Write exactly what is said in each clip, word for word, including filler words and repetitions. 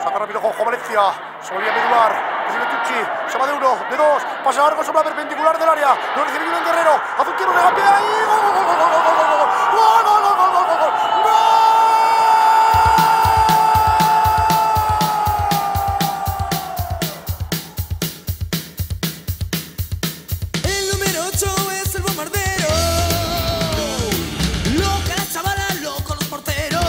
Saca rápido Juanjo Valencia. Solía medular. Recibe Tucci. Se va de uno, de dos. Pasa largo sobre la perpendicular del área. Lo recibe Julen Guerrero. Hace un tiro, regapea y ¡gol, gol, gol, gol, gol, gol, gol, gol! ¡Gol, gol, gol, gol, gol, gol! El número ocho es el bombardero. Loca la chavala, loco los porteros.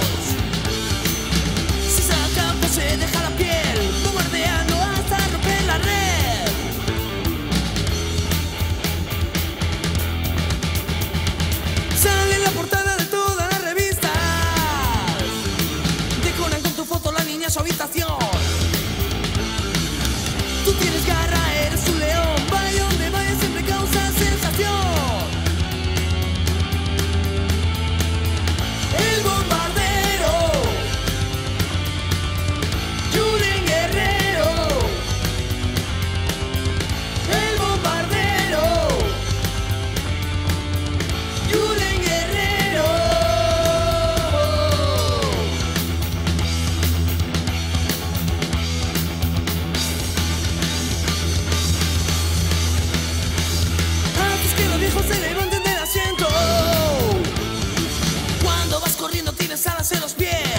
Si saca, pues se deja la piel, bombardeando hasta romper la red. Sale en la portada de todas las revistas. Decoran con tu foto la niña a su habitación. Tú tienes garra, eres un león. Vaya donde vaya siempre causa sensación. El bombardero, Julen Guerrero. El bombardero, Julen Guerrero. Antes que los viejos se levanten del asiento, cuando vas corriendo tienes alas en los pies.